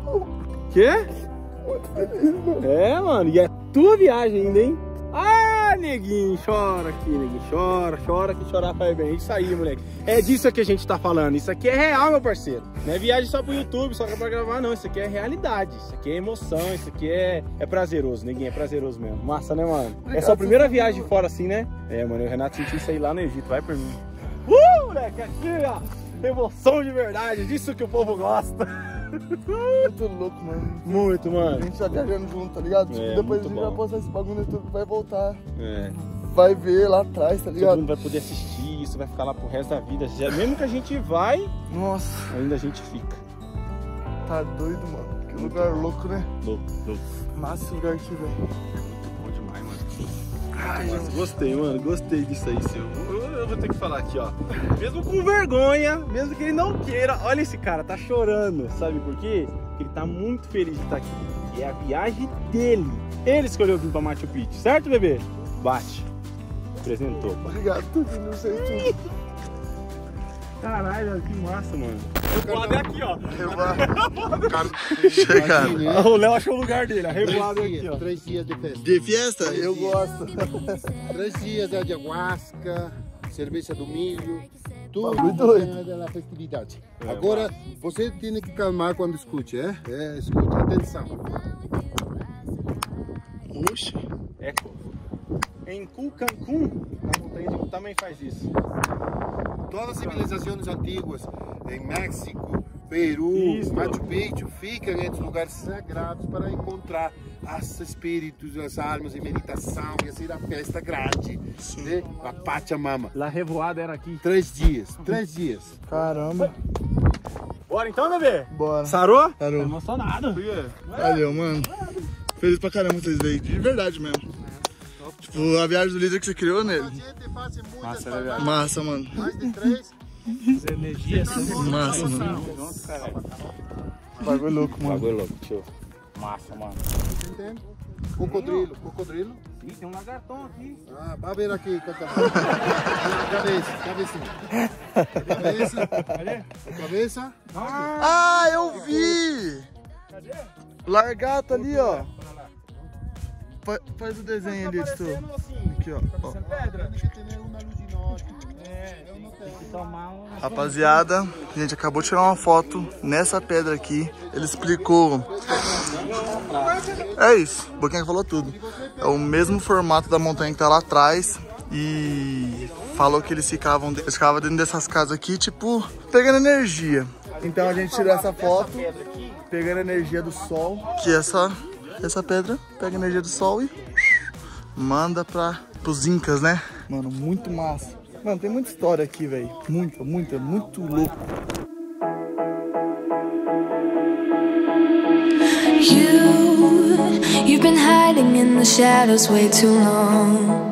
D: Quê?
A: Muito feliz, mano.
D: É, mano, e é tua viagem ainda, hein? Ah,
E: Ah, neguinho, chora aqui, neguinho. Chora, chora que chorar faz bem. Isso aí, moleque. É disso que a gente tá falando. Isso aqui é real, meu parceiro. Não é viagem só pro YouTube, só pra gravar, não. Isso aqui é realidade. Isso aqui é emoção. Isso aqui é, é prazeroso, neguinho. É prazeroso mesmo. Massa, né, mano? É sua primeira viagem fora assim, né? É, mano. O Renato sentiu isso aí lá no Egito. Vai por mim. Uh, moleque. Aqui, ó. Emoção de verdade. Disso que o povo gosta.
A: Muito louco, mano.
E: Muito, mano.
A: A gente tá viajando junto, tá ligado? Tipo,
E: É,
A: depois a
E: muito
A: gente vai
E: bom.
A: postar esse bagulho no YouTube, vai voltar.
E: É.
A: Vai ver lá atrás, tá
E: Todo
A: ligado?
E: mundo vai poder assistir, isso vai ficar lá pro resto da vida. Já, mesmo que a gente vai,
A: Nossa,
E: ainda a gente fica.
A: tá doido, mano. Que lugar louco, né?
E: Louco, louco.
A: Massa esse lugar aqui, velho.
E: Bom demais, mano. Nossa, gostei, mano. Gostei disso aí, seu. Eu, eu vou ter que falar aqui, ó. Mesmo com vergonha, mesmo que ele não queira. Olha esse cara, tá chorando. Sabe por quê? Porque ele tá muito feliz de estar aqui. E é a viagem dele. Ele escolheu vir pra Machu Picchu, certo, bebê? Bate. Apresentou, pai.
A: Obrigado, tudo, não sei tudo.
E: Caralho, que massa, mano. Revoada é aqui, ó.
A: Chegando.
E: Ah, o Léo achou o lugar dele, a
F: Três
E: revoada é
F: dias,
E: aqui, ó.
F: três dias de festa.
A: De fiesta? Eu gosto.
F: Três dias de ayahuasca, cerveja do milho, tudo
A: Bagulho doido.
F: da festividade. Agora, você tem que calmar quando escute, é? É, escute, atenção.
A: Oxi.
E: Eco. Em Cancún, na montanha de também faz isso.
F: Todas as civilizações antigas, em México, Peru,
E: Isso.
F: Machu Picchu, ficam entre lugares sagrados para encontrar os espíritos, as almas em meditação e assim a festa grande de a Pachamama.
E: La revoada era aqui.
F: Três dias, três dias.
A: Caramba.
E: Bora então, bebê?
A: Bora.
E: Sarou? Tá
A: Sarou.
E: emocionado.
A: Valeu, mano. Feliz pra caramba vocês aí, de verdade mesmo. Tipo, a viagem do líder que você criou nele.
F: Massa,
A: Massa, mano.
F: mais de três.
D: Energia,
A: Massa, mano. Bagulho louco, mano.
E: Bagulho louco, tio. Massa, mano.
F: Entende? Cocodrilo, cocodrilo.
E: Ih, tem um lagartão aqui.
F: Ah, vai ver aqui, cabeça, cabecinha. Cabeça. Cabeça.
A: Ah, eu vi! Largato ali, ó. Fa- Faz o desenho ali, editor. Aqui, ó. ó.
F: Deixa eu ter uma luz de norte. Eu não tenho.
A: Rapaziada, a gente acabou de tirar uma foto nessa pedra aqui. Ele explicou. É isso, o Boquinha falou tudo. É o mesmo formato da montanha que tá lá atrás. E falou que eles ficavam, eles ficavam dentro dessas casas aqui, tipo, pegando energia. Então a gente tirou essa foto, pegando a energia do sol. Que essa, essa pedra pega a energia do sol e manda para os incas, né? Mano, muito massa. Mano, tem muita história aqui, velho. Muita, muita, muito louco.
G: You, you've been hiding in the shadows way too long.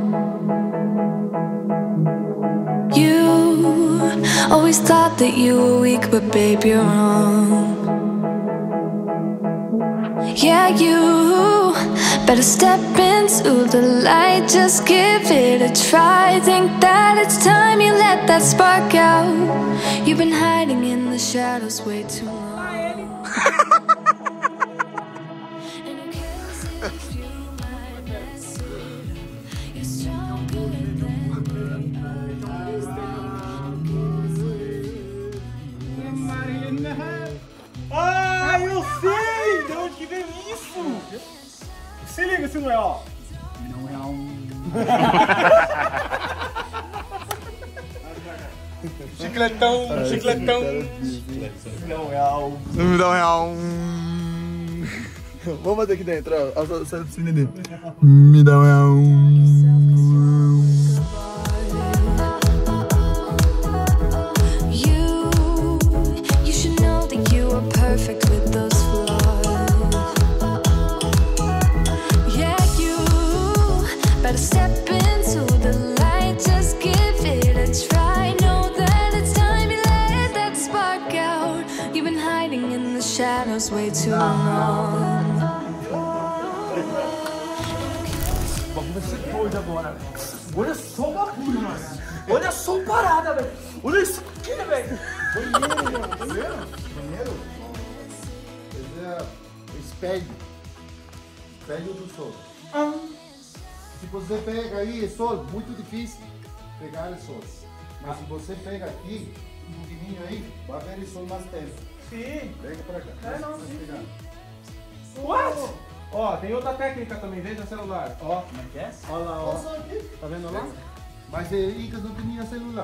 G: You always thought that you were weak, but babe, you're wrong. Yeah, you better step into the light, just give it a try. Think that it's time you let that spark out. You've been hiding in the shadows way too long. And who cares if you might mess it? You're stronger than
E: Ah, eu sei! De onde que veio isso? Se liga se não é, ó. Não é um... Chicletão, chicletão. Não é um...
A: Me dá um real. Vamos fazer aqui dentro, ó. Só, só pra você entender. Me dá um real.
G: you. You should know that you are perfect with those flaws. Yeah, you better step into the light, just give it a try. Know that it's time you let that spark out. You've been hiding in the shadows way too long.
B: Vai ser doido agora, velho. Olha só o bagulho, mano. Olha só a parada, velho. Olha isso aqui, velho.
F: Banheiro, banheiro. Banheiro? Esse é espelho. Espelho do sol. se você pega aí, é sol, muito difícil pegar o sol. Mas se você pega aqui, um pouquinho aí, vai ver o sol mais tempo.
E: Sim.
F: Pega pra cá.
E: É, não,
F: Vai
E: sim.
F: pegar.
E: What? Ó, tem outra técnica também, veja o celular. Ó,
B: Como é que é?
E: olha lá, ó. Tá vendo lá?
F: Mas eh, Incas não tinha celular.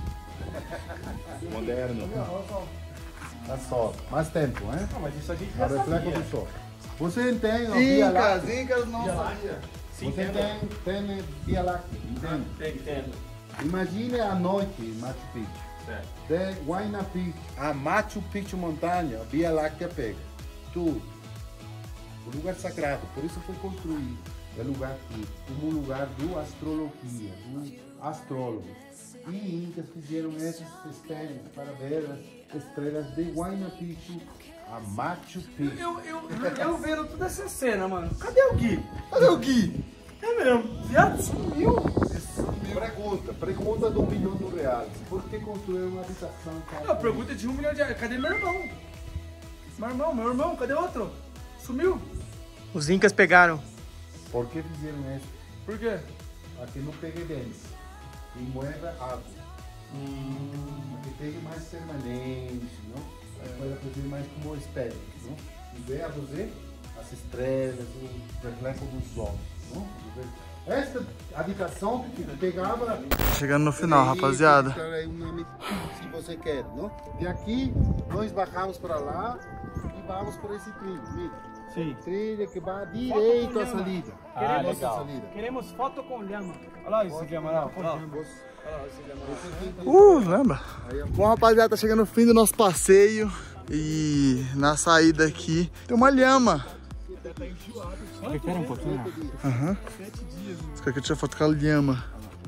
C: Moderno.
F: Tá sol, mais tempo, hein?
E: Não, mas isso a gente
F: O
E: já
F: reflexo
E: sabia.
F: do sol. Você tem a Via
A: Incas,
F: Láctea.
A: Incas não sabia.
E: Sim,
F: Você
E: entendo.
F: tem, tem Via Láctea, entende?
E: Entendo.
F: Imagine a noite em Machu Picchu.
E: Certo.
F: De Huayna Picchu a Machu Picchu montanha, a Via Láctea pega. Tudo. O lugar sagrado, por isso foi construído. É lugar aqui, como lugar do astrologia, do astrólogo. E Incas fizeram esses sistemas para ver as estrelas de Huayna Picchu a Machu Picchu.
E: Eu, eu, eu vendo toda essa cena, mano. Cadê o Gui?
A: Cadê o Gui?
E: É mesmo, viado sumiu.
F: Pergunta, pergunta do milhão de reais. Por que construir uma habitação?
E: Não, pergunta de um milhão de reais. Cadê meu irmão? Meu irmão, meu irmão, cadê outro? Sumiu.
B: Os Incas pegaram.
F: Por que fizeram isso?
E: Por quê?
F: Para que não pegue dentes e moeda água.
E: Hum.
F: Para que pegue mais permanente, não? Para fazer mais como espelho, não? E ver a você as estrelas, o reflexo dos olhos, não? Esta habitação que pegava.
A: Chegando no final, rapaziada.
F: Se você quer, não? De aqui nós bajamos para lá e vamos por esse trilho, mira.
E: Sim.
F: Trilha que vai direito à
E: lhama.
F: salida.
E: Ah,
F: Queremos
E: legal.
F: a salida.
E: Queremos foto com lhama. Olha lá esse aqui, Amaral. Olha lá.
A: Uh, lembra? Bom, rapaziada, tá chegando o fim do nosso passeio. E na saída aqui tem uma lhama.
B: Espera um pouquinho.
A: Aham. Esse cara aqui tira foto com a lhama.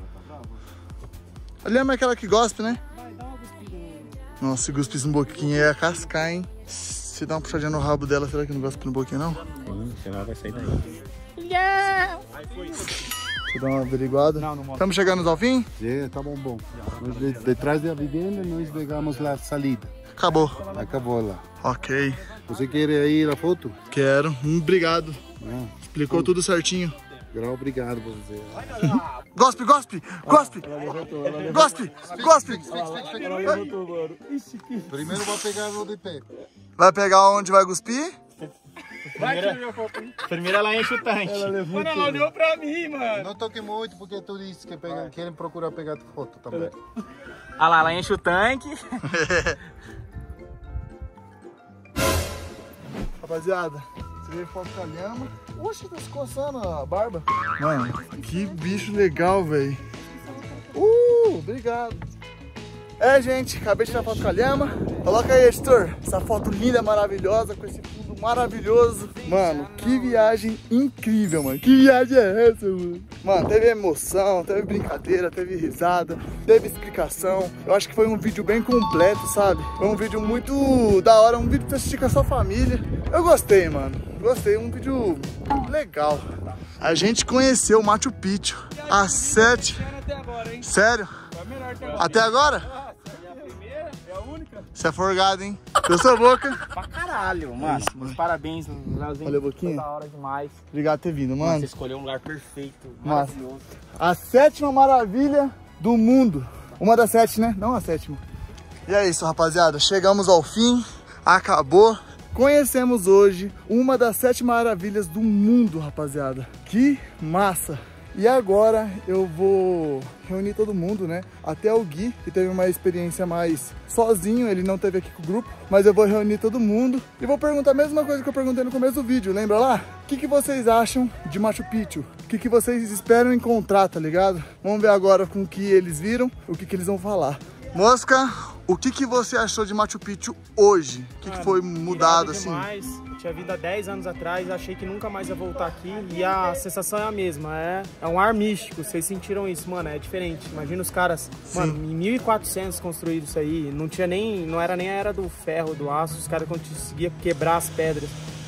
A: A lhama é aquela que gospe, né? Nossa, se cuspisse um pouquinho ia cascar, hein? Se dá uma puxadinha no rabo dela, será que não gospe no pouquinho, não?
C: Sim, senão vai sair daí.
A: Deixa eu dar uma averiguada. Estamos chegando ao fim?
F: É, tá bom, bom. Nós de, detrás da vivenda nós pegamos lá a salida.
A: Acabou.
F: Acabou lá.
A: Ok.
F: Você quer ir a foto?
A: Quero. Hum, obrigado.
F: Não.
A: Explicou tudo certinho.
F: Grau, obrigado por você.
A: Gospe, gospe, gospe. Gospe, gospe.
F: Primeiro vou pegar o de pé.
A: Vai pegar onde vai cuspir?
B: Primeiro ela enche o tanque.
E: Mano, ela olhou pra mim, mano.
F: Não toque muito porque turistas que pegam, querem procurar pegar foto também.
B: Olha lá, ela enche o tanque.
A: Rapaziada, tirei foto com a lhama. Oxe, tá se coçando a barba. Mano, que bicho legal, velho. Uh, obrigado. É, gente, acabei de tirar foto com a lhama. Coloca aí, editor, essa foto linda, maravilhosa, com esse fundo maravilhoso. Mano, que viagem incrível, mano. Que viagem é essa, mano? Mano, teve emoção, teve brincadeira, teve risada, teve explicação. Eu acho que foi um vídeo bem completo, sabe? Foi um vídeo muito da hora, um vídeo pra assistir com a sua família. Eu gostei, mano. Gostei, um vídeo legal. A gente conheceu o Machu Picchu às sete... Sério? Até agora? Você é forgado, hein? Eu sou a boca.
B: Pra caralho, mano.
A: Isso, mano.
B: Parabéns, Leozinho.
A: Valeu, Boquinha.
B: Foi da hora demais.
A: Obrigado por ter vindo,
B: Mano,
A: mano.
B: você escolheu um lugar perfeito,
A: Massa.
B: maravilhoso.
A: A sétima maravilha do mundo. Uma das sete, né? Não a sétima. E é isso, rapaziada. Chegamos ao fim. Acabou. Conhecemos hoje uma das sete maravilhas do mundo, rapaziada. Que massa! E agora eu vou reunir todo mundo, né? Até o Gui, que teve uma experiência mais sozinho, ele não teve aqui com o grupo. Mas eu vou reunir todo mundo e vou perguntar a mesma coisa que eu perguntei no começo do vídeo, lembra lá? O que, que vocês acham de Machu Picchu? O que, que vocês esperam encontrar, tá ligado? Vamos ver agora com o que eles viram, o que, que eles vão falar. Mosca, o que, que você achou de Machu Picchu hoje? O que, que foi mudado, assim?
D: Demais. Eu tinha vindo há dez anos atrás, achei que nunca mais ia voltar aqui e a sensação é a mesma, é, é um ar místico, vocês sentiram isso, mano, é diferente. Imagina os caras,
A: Sim.
D: mano, em mil e quatrocentos construíram isso aí, não tinha nem, não era nem a era do ferro, do aço, os caras conseguiam quebrar as pedras. É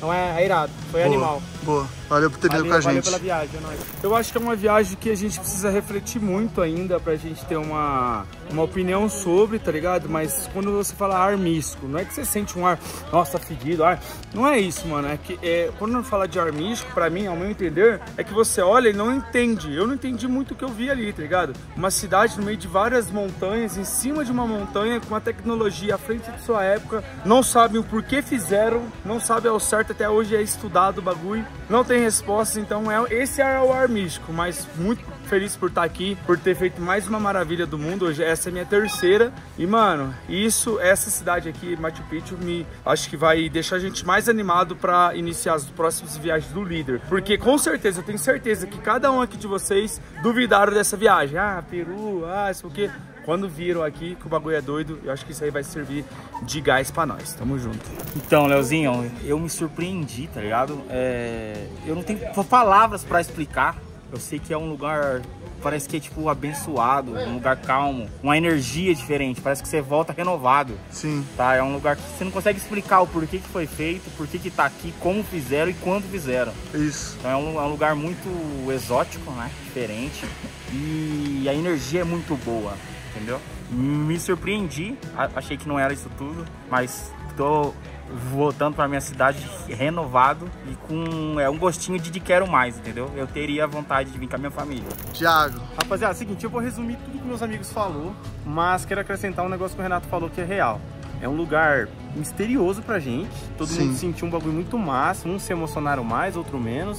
E: Então é, é irado, foi
A: Boa,
E: animal.
A: Boa, valeu por ter vindo
E: Valeu,
A: com a
E: valeu
A: gente.
E: pela viagem, é nóis.
C: Eu acho que é uma viagem que a gente precisa refletir muito ainda pra gente ter uma, uma opinião sobre, tá ligado? Mas quando você fala ar místico, não é que você sente um ar, nossa, fedido, ar. Não é isso, mano. É que é, quando fala de ar místico, pra mim, ao meu entender, é que você olha e não entende. Eu não entendi muito o que eu vi ali, tá ligado? Uma cidade no meio de várias montanhas, em cima de uma montanha, com uma tecnologia à frente de sua época, não sabem o porquê fizeram, não sabem ao certo, até hoje é estudado o bagulho, não tem resposta. Então é, esse é o ar místico, mas muito feliz por estar aqui, por ter feito mais uma maravilha do mundo. Hoje essa é a minha terceira e, mano, isso, essa cidade aqui, Machu Picchu, me acho que vai deixar a gente mais animado para iniciar as próximas viagens do líder, porque com certeza, eu tenho certeza que cada um aqui de vocês duvidaram dessa viagem. Ah, Peru, ah, isso o quê? Quando viram aqui que o bagulho é doido, eu acho que isso aí vai servir de gás pra nós. Tamo junto.
B: Então, Leozinho, eu me surpreendi, tá ligado? É... Eu não tenho palavras pra explicar. Eu sei que é um lugar, parece que é tipo abençoado, um lugar calmo, uma energia diferente. Parece que você volta renovado.
A: Sim.
B: Tá? É um lugar que você não consegue explicar o porquê que foi feito, porquê que tá aqui, como fizeram e quando fizeram.
A: Isso.
B: Então é um, é um lugar muito exótico, né? Diferente. E a energia é muito boa. Entendeu? Me surpreendi, achei que não era isso tudo, mas tô voltando para minha cidade renovado e com é, um gostinho de, de quero mais, entendeu? Eu teria vontade de vir com a minha família.
A: Thiago.
E: Rapaziada, é o seguinte, eu vou resumir tudo que meus amigos falou, mas quero acrescentar um negócio que o Renato falou que é real. É um lugar misterioso pra gente, todo
A: Sim.
E: mundo sentiu um bagulho muito massa, uns se emocionaram mais, outro menos,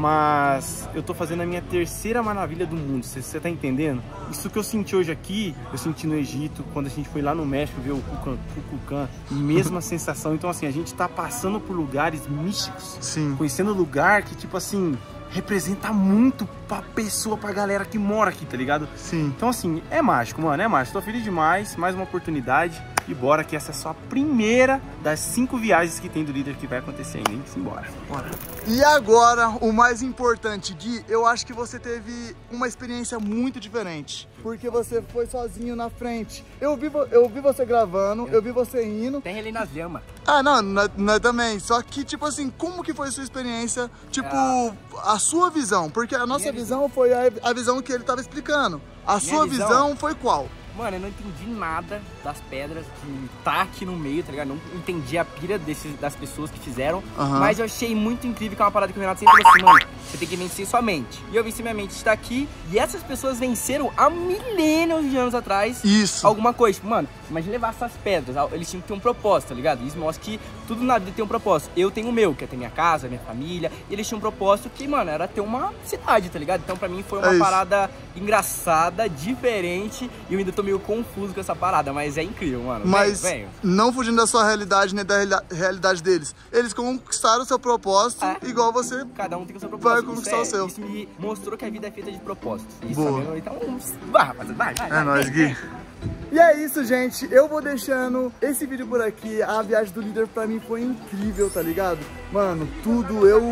E: mas eu tô fazendo a minha terceira maravilha do mundo, você tá entendendo? Isso que eu senti hoje aqui, eu senti no Egito, quando a gente foi lá no México ver o Kukulkan, mesma sensação. Então assim, a gente tá passando por lugares místicos,
A: Sim.
E: conhecendo lugar que tipo assim, representa muito pra pessoa, pra galera que mora aqui, tá ligado?
A: Sim.
E: Então assim, é mágico, mano, é mágico. Tô feliz demais, mais uma oportunidade. E bora que essa é só a primeira das cinco viagens que tem do líder que vai acontecer ainda, hein? Simbora. Bora.
A: E agora, o mais importante, Gui, eu acho que você teve uma experiência muito diferente. Porque você foi sozinho na frente. Eu vi, eu vi você gravando, eu vi você indo.
B: Tem ele nas llamas.
A: Ah, não, nós, nós também. Só que, tipo assim, como que foi a sua experiência? Tipo, a sua visão. Porque a nossa visão, visão foi a, a visão que ele tava explicando. A Minha sua visão... visão foi qual?
B: Mano, eu não entendi nada das pedras que tá aqui no meio, tá ligado? Não entendi a pira desses, das pessoas que fizeram. Uhum. Mas eu achei muito incrível que é uma parada que o Renato sempre falou assim, mano, você tem que vencer sua mente. E eu venci minha mente, está aqui. E essas pessoas venceram há milênios de anos atrás.
A: Isso.
B: Alguma coisa. Tipo, mano, imagina levar essas pedras. Eles tinham que ter um propósito, tá ligado? Isso mostra que tudo na vida tem um propósito. Eu tenho o meu, que é ter minha casa, minha família. E eles tinham um propósito que, mano, era ter uma cidade, tá ligado? Então pra mim foi uma é parada engraçada, diferente. E eu ainda tô meio confuso com essa parada, mas é incrível, mano.
A: Mas
B: venho, venho.
A: Não fugindo da sua realidade, nem da realidade deles. Eles conquistaram o seu propósito, é. igual você.
B: Cada um tem o seu propósito.
A: Vai conquistar
B: é,
A: o seu.
B: Isso me mostrou que a vida é feita de propósitos. Isso,
A: Boa.
B: Sabe? Então, vai, rapaziada, vai, vai.
A: É
B: vai,
A: nóis, Gui. E é isso, gente. Eu vou deixando esse vídeo por aqui. A viagem do líder pra mim foi incrível, tá ligado? Mano, tudo eu...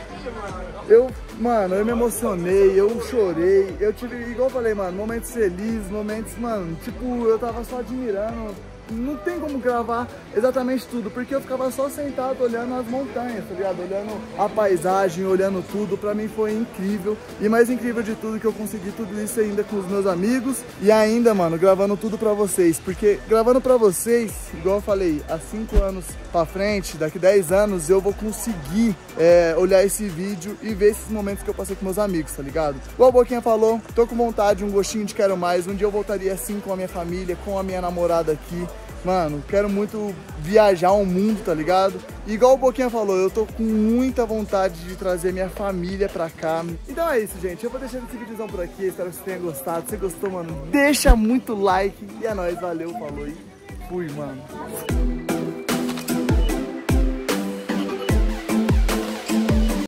A: Eu, mano, eu me emocionei, eu chorei. Eu tive, igual eu falei, mano, momentos felizes, momentos, mano, tipo, eu tava só admirando. Não tem como gravar exatamente tudo, porque eu ficava só sentado olhando as montanhas, tá ligado? Olhando a paisagem, olhando tudo. Pra mim foi incrível. E mais incrível de tudo que eu consegui tudo isso ainda com os meus amigos. E ainda, mano, gravando tudo pra vocês. Porque gravando pra vocês, igual eu falei, há cinco anos pra frente, daqui dez anos, eu vou conseguir é, olhar esse vídeo e ver esses momentos que eu passei com meus amigos, tá ligado? Igual o Boquinha falou, tô com vontade, um gostinho de quero mais. Um dia eu voltaria assim com a minha família, com a minha namorada aqui. Mano, quero muito viajar o mundo, tá ligado? E igual o Boquinha falou, eu tô com muita vontade de trazer minha família pra cá. Então é isso, gente. Eu vou deixando esse vídeozão por aqui. Espero que você tenha gostado. Se gostou, mano, deixa muito like. E é nóis, valeu, falou e fui, mano.